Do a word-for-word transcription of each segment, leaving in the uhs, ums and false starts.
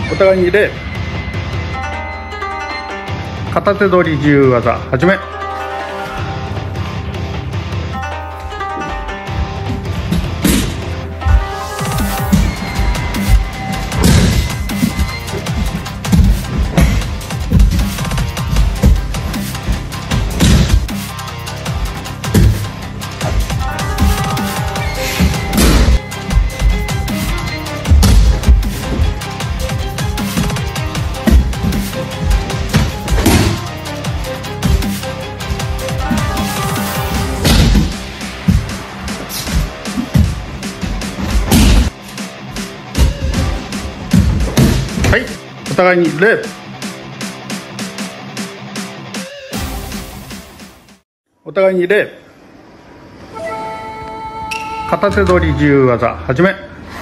お互いに礼。片手取り自由技始め。はい、お互いに礼。お互いに礼。片手取り自由技始め。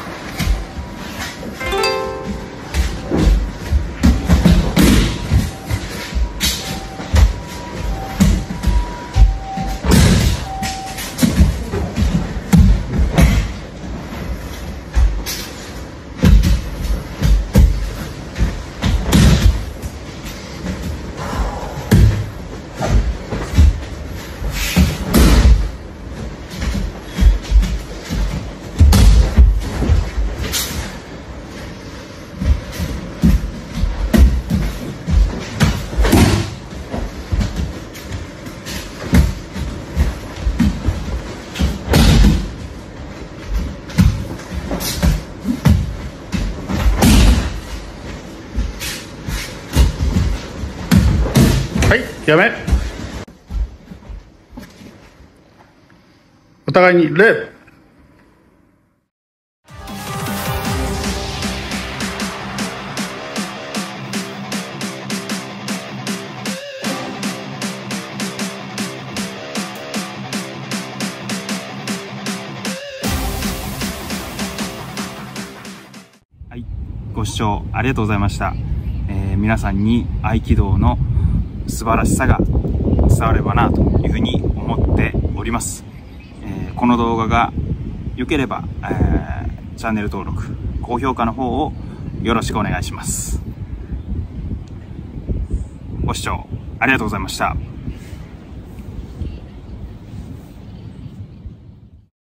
はい、やめ。お互いに礼。 はい、ご視聴ありがとうございました。えー、皆さんに合気道の素晴らしさが伝わればなというふうに思っております。えー、この動画が良ければ、えー、チャンネル登録、高評価の方をよろしくお願いします。ご視聴ありがとうございました。